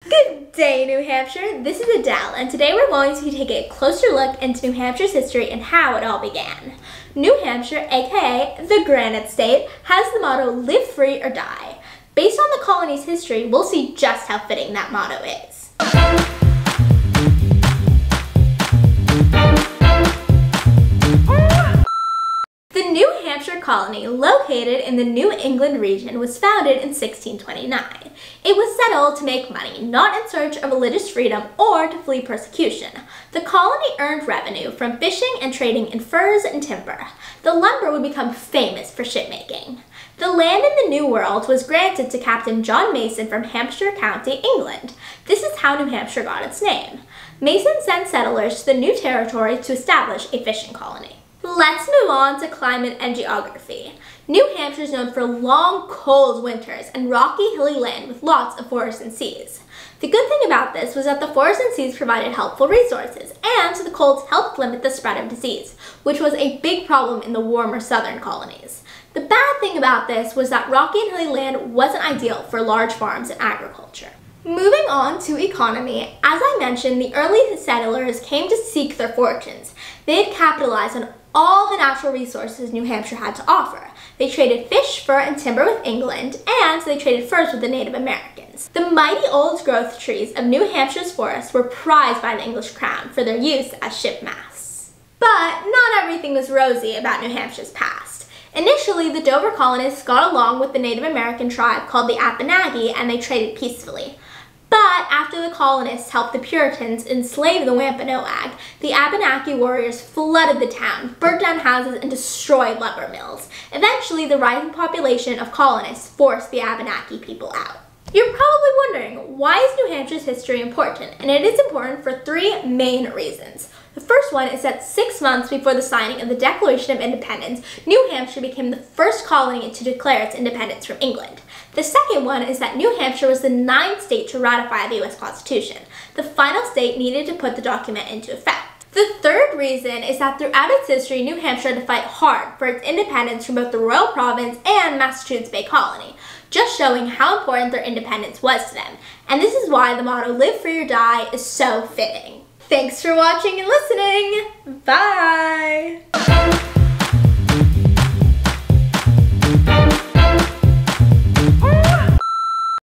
Good day, New Hampshire. This is Adele, and today we're going to take a closer look into New Hampshire's history and how it all began. New Hampshire, aka the Granite State, has the motto, live free or die. Based on the colony's history, we'll see just how fitting that motto is. The New Hampshire colony, located in the New England region, was founded in 1629. It was settled to make money, not in search of religious freedom or to flee persecution. The colony earned revenue from fishing and trading in furs and timber. The lumber would become famous for shipmaking. The land in the New World was granted to Captain John Mason from Hampshire County, England. This is how New Hampshire got its name. Mason sent settlers to the new territory to establish a fishing colony. Let's move on to climate and geography. New Hampshire is known for long, cold winters and rocky, hilly land with lots of forests and seas. The good thing about this was that the forests and seas provided helpful resources, and the colds helped limit the spread of disease, which was a big problem in the warmer southern colonies. The bad thing about this was that rocky and hilly land wasn't ideal for large farms and agriculture. Moving on to economy, as I mentioned, the early settlers came to seek their fortunes. They had capitalized on all the natural resources New Hampshire had to offer. They traded fish, fur, and timber with England, and they traded furs with the Native Americans. The mighty old growth trees of New Hampshire's forests were prized by the English crown for their use as ship masts. But not everything was rosy about New Hampshire's past. Initially, the Dover colonists got along with the Native American tribe called the Abenaki, and they traded peacefully. But after the colonists helped the Puritans enslave the Wampanoag, the Abenaki warriors flooded the town, burnt down houses, and destroyed lumber mills. Eventually, the rising population of colonists forced the Abenaki people out. You're probably wondering, why is New Hampshire's history important? And it is important for three main reasons. The first one is that 6 months before the signing of the Declaration of Independence, New Hampshire became the first colony to declare its independence from England. The second one is that New Hampshire was the 9th state to ratify the U.S. Constitution. The final state needed to put the document into effect. The third reason is that throughout its history, New Hampshire had to fight hard for its independence from both the Royal Province and Massachusetts Bay Colony, just showing how important their independence was to them. And this is why the motto, live free or die, is so fitting. Thanks for watching and listening. Bye!